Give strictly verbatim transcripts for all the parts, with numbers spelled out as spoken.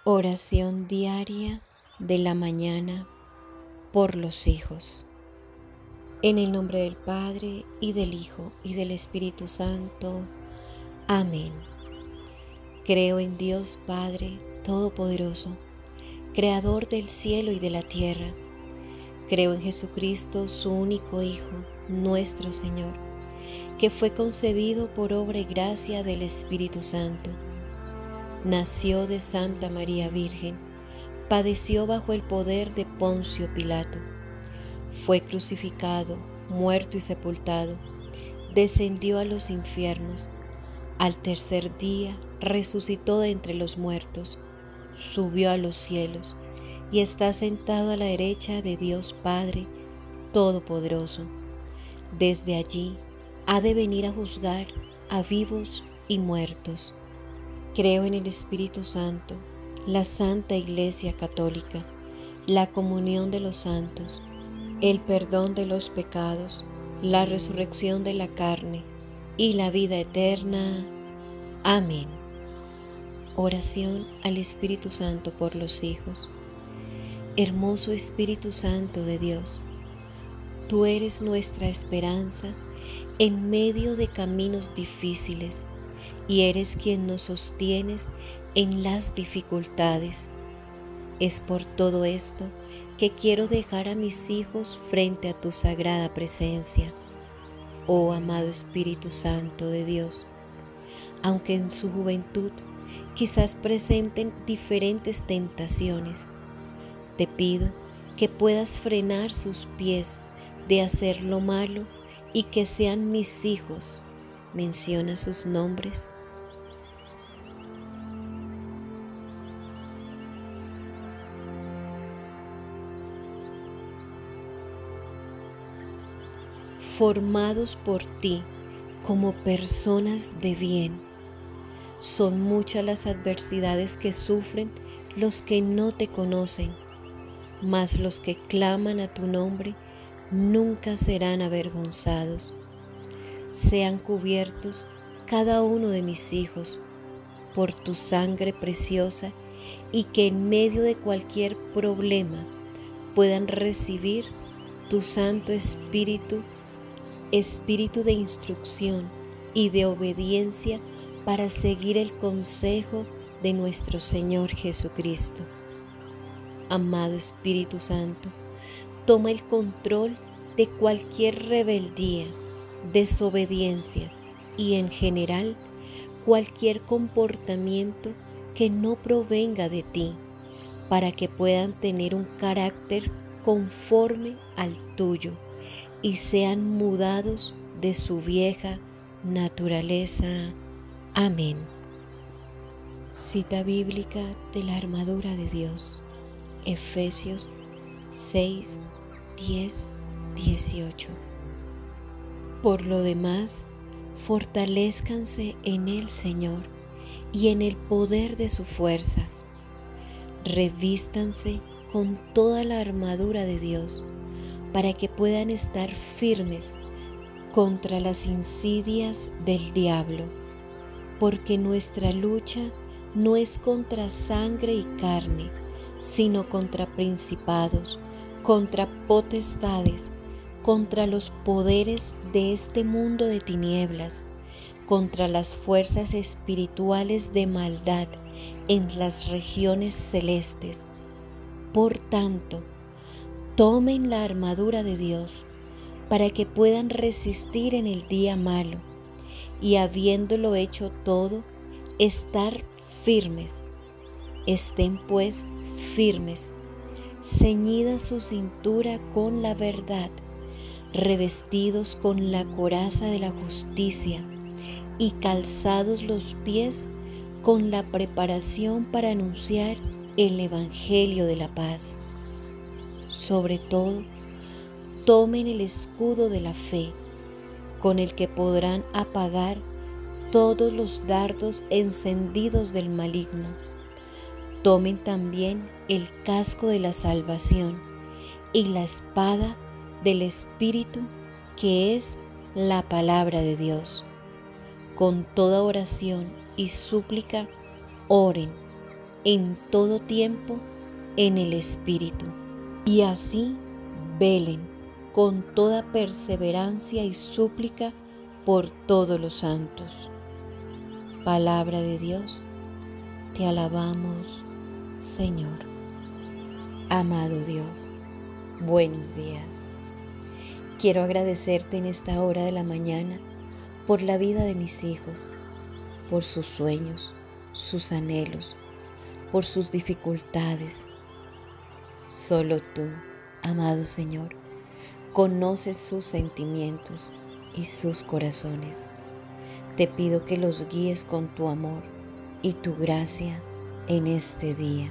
Oración diaria de la mañana por los hijos. En el nombre del Padre, y del Hijo, y del Espíritu Santo. Amén. Creo en Dios Padre Todopoderoso, Creador del cielo y de la tierra. Creo en Jesucristo, su único Hijo, nuestro Señor, que fue concebido por obra y gracia del Espíritu Santo. Nació de Santa María Virgen, padeció bajo el poder de Poncio Pilato, fue crucificado, muerto y sepultado, descendió a los infiernos, al tercer día resucitó de entre los muertos, subió a los cielos y está sentado a la derecha de Dios Padre Todopoderoso. Desde allí ha de venir a juzgar a vivos y muertos. Creo en el Espíritu Santo, la Santa Iglesia Católica, la comunión de los santos, el perdón de los pecados, la resurrección de la carne y la vida eterna. Amén. Oración al Espíritu Santo por los hijos. Hermoso Espíritu Santo de Dios, tú eres nuestra esperanza en medio de caminos difíciles, y eres quien nos sostienes en las dificultades. Es por todo esto que quiero dejar a mis hijos frente a tu sagrada presencia, oh amado Espíritu Santo de Dios. Aunque en su juventud quizás presenten diferentes tentaciones, te pido que puedas frenar sus pies de hacer lo malo y que sean mis hijos. Menciona sus nombres. Formados por ti como personas de bien. Son muchas las adversidades que sufren los que no te conocen, mas los que claman a tu nombre nunca serán avergonzados. Sean cubiertos cada uno de mis hijos por tu sangre preciosa, y que en medio de cualquier problema puedan recibir tu Santo Espíritu, Espíritu de instrucción y de obediencia para seguir el consejo de nuestro Señor Jesucristo. Amado Espíritu Santo, toma el control de cualquier rebeldía, desobediencia y en general cualquier comportamiento que no provenga de ti, para que puedan tener un carácter conforme al tuyo y sean mudados de su vieja naturaleza. Amén. Cita bíblica de la armadura de Dios, Efesios seis, diez, dieciocho. Por lo demás, fortalézcanse en el Señor y en el poder de su fuerza. Revístanse con toda la armadura de Dios, para que puedan estar firmes contra las insidias del diablo, porque nuestra lucha no es contra sangre y carne, sino contra principados, contra potestades, contra los poderes de este mundo de tinieblas, contra las fuerzas espirituales de maldad en las regiones celestes. Por tanto, tomen la armadura de Dios para que puedan resistir en el día malo, y habiéndolo hecho todo, estar firmes. Estén pues firmes, ceñida su cintura con la verdad, revestidos con la coraza de la justicia y calzados los pies con la preparación para anunciar el Evangelio de la paz. Sobre todo, tomen el escudo de la fe, con el que podrán apagar todos los dardos encendidos del maligno. Tomen también el casco de la salvación y la espada del Espíritu, que es la palabra de Dios. Con toda oración y súplica, oren en todo tiempo en el Espíritu, y así velen con toda perseverancia y súplica por todos los santos. Palabra de Dios, te alabamos, Señor. Amado Dios, buenos días. Quiero agradecerte en esta hora de la mañana por la vida de mis hijos, por sus sueños, sus anhelos, por sus dificultades. Solo tú, amado Señor, conoces sus sentimientos y sus corazones. Te pido que los guíes con tu amor y tu gracia en este día.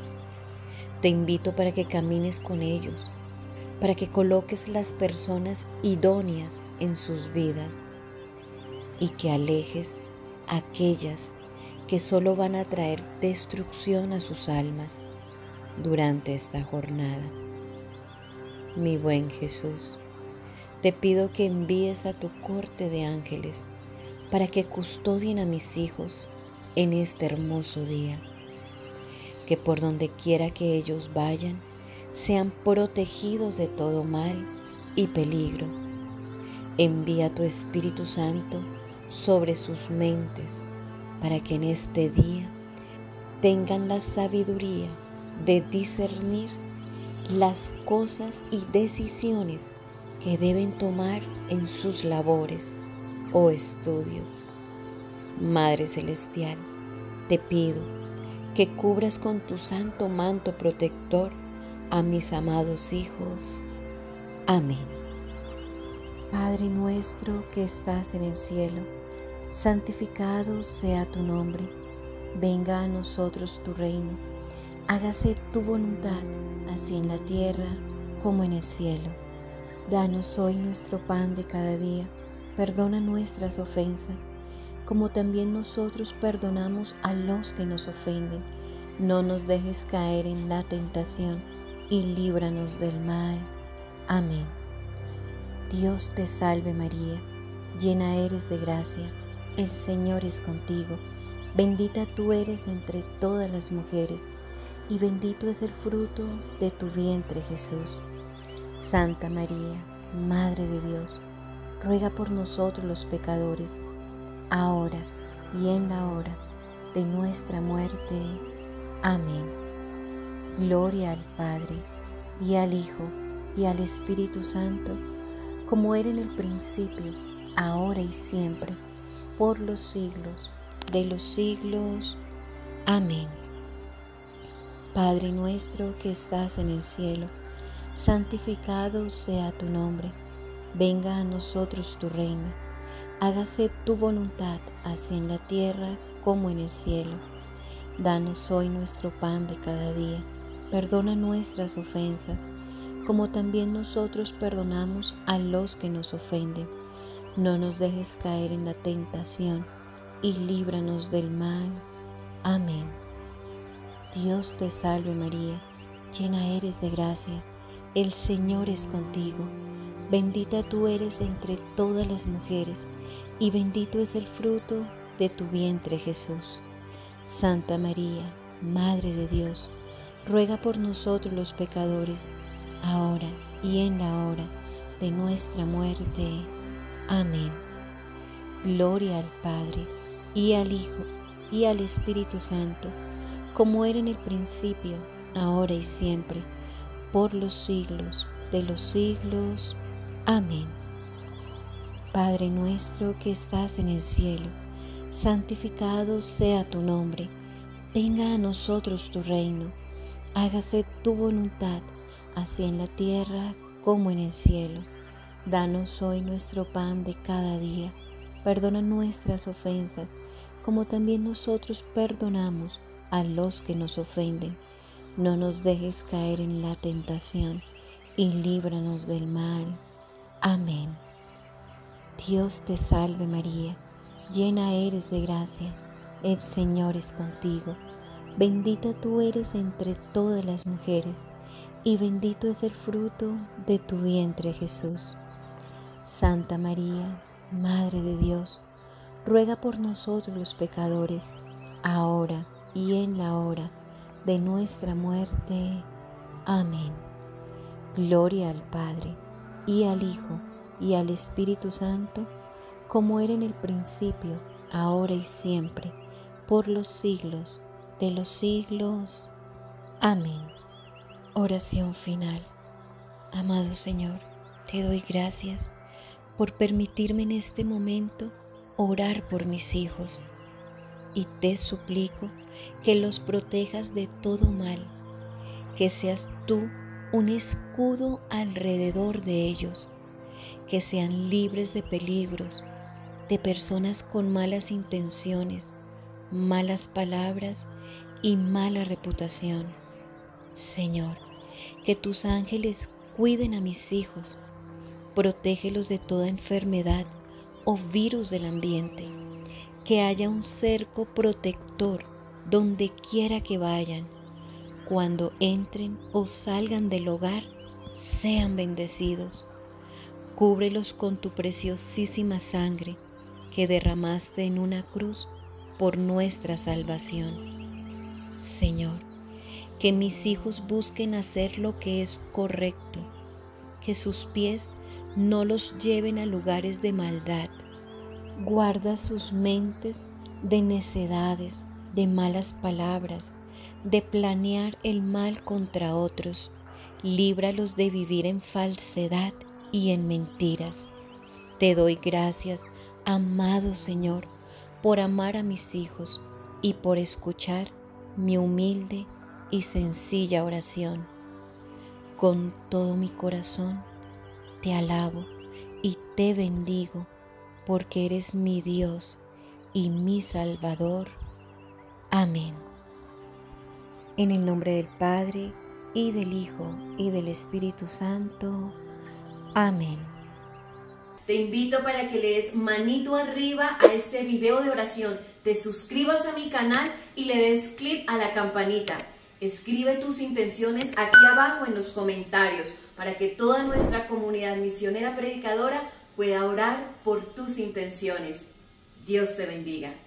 Te invito para que camines con ellos, para que coloques las personas idóneas en sus vidas y que alejes a aquellas que solo van a traer destrucción a sus almas durante esta jornada. Mi buen Jesús, te pido que envíes a tu corte de ángeles para que custodien a mis hijos en este hermoso día, que por donde quiera que ellos vayan, sean protegidos de todo mal y peligro. Envía tu Espíritu Santo sobre sus mentes, para que en este día tengan la sabiduría de discernir las cosas y decisiones que deben tomar en sus labores o estudios. Madre Celestial, te pido que cubras con tu santo manto protector a mis amados hijos. Amén. Padre nuestro que estás en el cielo, santificado sea tu nombre. Venga a nosotros tu reino. Hágase tu voluntad, así en la tierra como en el cielo. Danos hoy nuestro pan de cada día. Perdona nuestras ofensas, como también nosotros perdonamos a los que nos ofenden. No nos dejes caer en la tentación y líbranos del mal. Amén. Dios te salve María, llena eres de gracia, el Señor es contigo. Bendita tú eres entre todas las mujeres, y bendito es el fruto de tu vientre Jesús. Santa María, Madre de Dios, ruega por nosotros los pecadores, ahora y en la hora de nuestra muerte. Amén. Gloria al Padre, y al Hijo, y al Espíritu Santo, como era en el principio, ahora y siempre, por los siglos de los siglos. Amén. Padre nuestro que estás en el cielo, santificado sea tu nombre. Venga a nosotros tu reino. Hágase tu voluntad, así en la tierra como en el cielo. Danos hoy nuestro pan de cada día. Perdona nuestras ofensas, como también nosotros perdonamos a los que nos ofenden. No nos dejes caer en la tentación, y líbranos del mal. Amén. Dios te salve María, llena eres de gracia, el Señor es contigo. Bendita tú eres entre todas las mujeres, y bendito es el fruto de tu vientre Jesús. Santa María, Madre de Dios, ruega por nosotros los pecadores, ahora y en la hora de nuestra muerte. Amén. Gloria al Padre, y al Hijo, y al Espíritu Santo, como era en el principio, ahora y siempre, por los siglos de los siglos. Amén. Padre nuestro que estás en el cielo, santificado sea tu nombre. Venga a nosotros tu reino. Hágase tu voluntad, así en la tierra como en el cielo. Danos hoy nuestro pan de cada día. Perdona nuestras ofensas, como también nosotros perdonamos a los que nos ofenden. No nos dejes caer en la tentación, y líbranos del mal. Amén. Dios te salve María, llena eres de gracia, el Señor es contigo. Bendita tú eres entre todas las mujeres, y bendito es el fruto de tu vientre Jesús. Santa María, Madre de Dios, ruega por nosotros los pecadores, ahora y en la hora de nuestra muerte. Amén. Gloria al Padre, y al Hijo, y al Espíritu Santo, como era en el principio, ahora y siempre, por los siglos de los siglos. Amén. Oración final. Amado Señor, te doy gracias por permitirme en este momento orar por mis hijos, y te suplico que los protejas de todo mal, que seas tú un escudo alrededor de ellos, que sean libres de peligros, de personas con malas intenciones, malas palabras y mala reputación. Señor, que tus ángeles cuiden a mis hijos, protégelos de toda enfermedad o virus del ambiente, que haya un cerco protector donde quiera que vayan. Cuando entren o salgan del hogar, sean bendecidos. Cúbrelos con tu preciosísima sangre que derramaste en una cruz por nuestra salvación. Señor, que mis hijos busquen hacer lo que es correcto, que sus pies no los lleven a lugares de maldad. Guarda sus mentes de necedades, de malas palabras, de planear el mal contra otros. Líbralos de vivir en falsedad y en mentiras. Te doy gracias, amado Señor, por amar a mis hijos y por escuchar mi humilde y sencilla oración. Con todo mi corazón te alabo y te bendigo, porque eres mi Dios y mi Salvador. Amén. En el nombre del Padre, y del Hijo, y del Espíritu Santo. Amén. Te invito para que le des manito arriba a este video de oración, te suscribas a mi canal y le des clic a la campanita. Escribe tus intenciones aquí abajo en los comentarios para que toda nuestra comunidad misionera predicadora pueda orar por tus intenciones. Dios te bendiga.